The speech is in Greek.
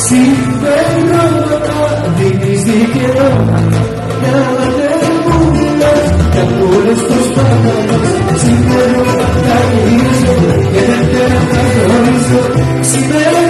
Συμπεριλαμβανά δίνεις δικαιώματα να ανεβούλας για όλες τους πάντας. Συμπεριλαμβανά γυρίζω και δεν θέλω να γνωρίζω.